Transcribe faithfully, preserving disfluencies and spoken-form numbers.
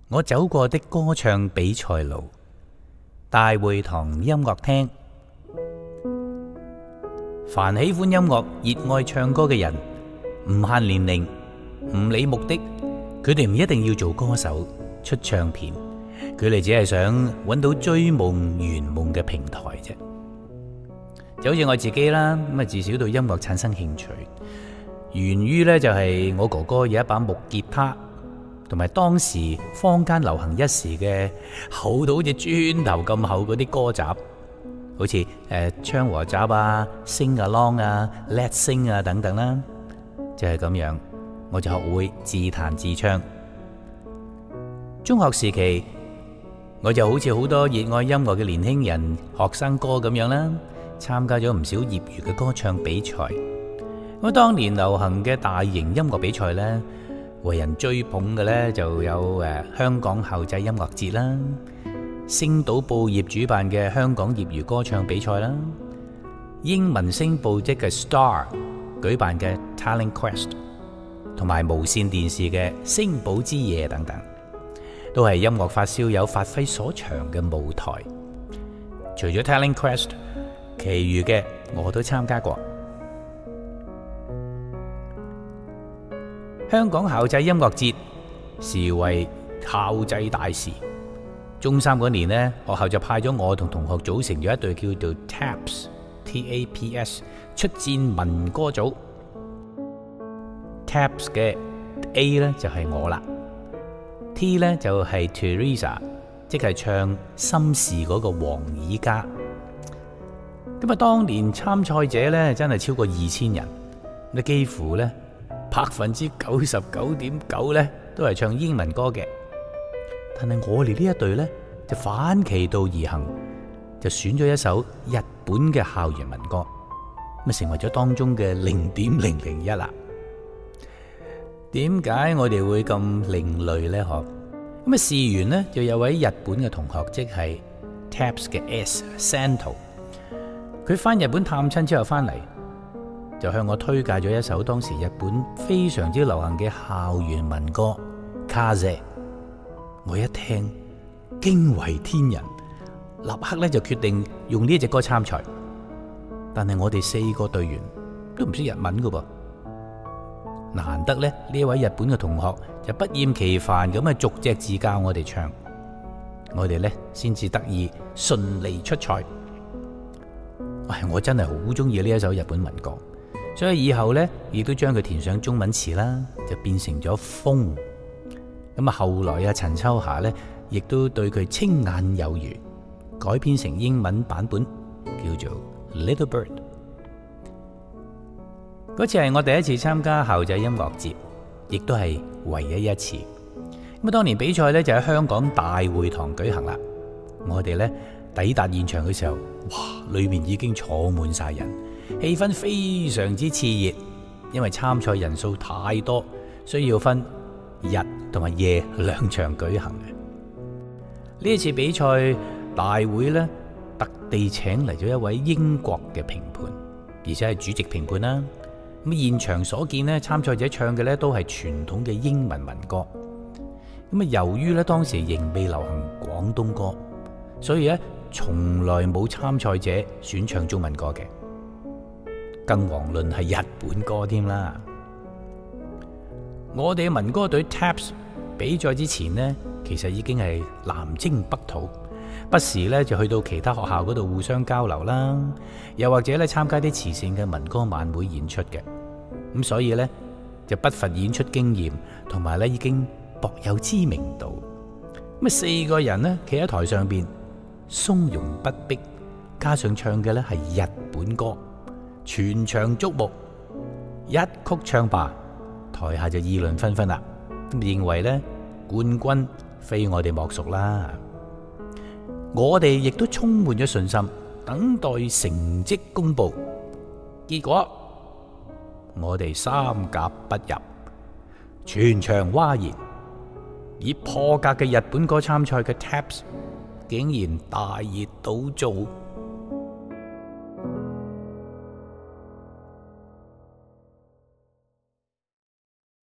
我走過的歌唱比賽路，大會堂音樂廳。凡喜歡音樂、熱愛唱歌嘅人，唔限年齡，唔理目的，佢哋唔一定要做歌手、出唱片，佢哋只係想揾到追夢圓夢嘅平台啫。就好似我自己啦，咁啊自小對音樂產生興趣，源於呢就係我哥哥有一把木吉他，同埋當時坊間流行一時嘅厚到好似磚頭咁厚嗰啲歌集，好似誒唱和集啊、Sing Along 啊、Let's Sing 啊等等啦，就係咁樣，我就學會自彈自唱。中學時期，我就好似好多熱愛音樂嘅年輕人、學生哥咁樣啦，參加咗唔少業餘嘅歌唱比賽。咁當年流行嘅大型音樂比賽呢，為人追捧嘅呢就有誒香港校際音樂節啦、星島報業主辦嘅香港業餘歌唱比賽啦、英文星報即嘅 Star 舉辦嘅 Talent Quest， 同埋無線電視嘅星寶之夜等等，都係音樂發燒友發揮所長嘅舞台。除咗 Talent Quest， 其餘嘅我都參加過。香港校際音樂節視為校際大事。中三嗰年呢，學校就派咗我同同學組成咗一隊叫做 Taps，T A P S 出戰民歌組。Taps 嘅 A 呢就係我啦， T 呢就係 Teresa， 即係唱心事嗰個黃以嘉。咁啊，當年參賽者呢真係超過二千人，你幾乎呢百分之九十九點九咧都係唱英文歌嘅，但係我哋呢一隊呢，就反其道而行，就選咗一首日本嘅校園民歌，咁成為咗當中嘅零點零零一啦。點解我哋會咁另類呢？嗬，咁啊試完呢，就有位日本嘅同學，即係 Taps 嘅 S Santo， 佢翻日本探親之後翻嚟，就向我推介咗一首當時日本非常之流行嘅校園民歌《Kaze》。我一聽驚為天人，立刻咧就決定用呢隻歌參賽。但係我哋四個隊員都唔識日文噶噃，難得咧呢一位日本嘅同學就不厭其煩咁啊逐隻字教我哋唱，我哋咧先至得以順利出賽。唉，我真係好中意呢一首日本民歌。所以以後呢，亦都將佢填上中文詞啦，就變成咗風。咁啊，後來啊，陳秋霞呢，亦都對佢清眼有餘，改編成英文版本，叫做 Little Bird。嗰次係我第一次參加校際音樂節，亦都係唯一一次。咁啊，當年比賽呢，就喺香港大會堂舉行啦。我哋呢，抵達現場嘅時候，哇，裏面已經坐滿晒人。氣氛非常之熾熱，因為參賽人數太多，需要分日同埋夜兩場舉行嘅。呢一次比賽大會呢，特地請嚟咗一位英國嘅評判，而且係主席評判啦。咁現場所見呢，參賽者唱嘅呢都係傳統嘅英文民歌。咁啊，由於呢當時仍未流行廣東歌，所以呢從來冇參賽者選唱中文歌嘅。更遑論係日本歌添啦。我哋嘅民歌隊 Taps 比賽之前呢，其實已經係南征北討，不時咧就去到其他學校嗰度互相交流啦，又或者咧參加啲慈善嘅民歌晚會演出嘅。咁所以呢，就不乏演出經驗，同埋咧已經薄有知名度。咁啊，四個人呢，企喺台上邊，從容不迫，加上唱嘅咧係日本歌。全場矚目，一曲唱罷，台下就議論紛紛啦，認為呢冠軍非我哋莫屬啦。我哋亦都充滿咗信心，等待成績公布。結果我哋三甲不入，全場嘩然。以破格嘅日本歌參賽嘅 Taps，竟然大熱倒灶。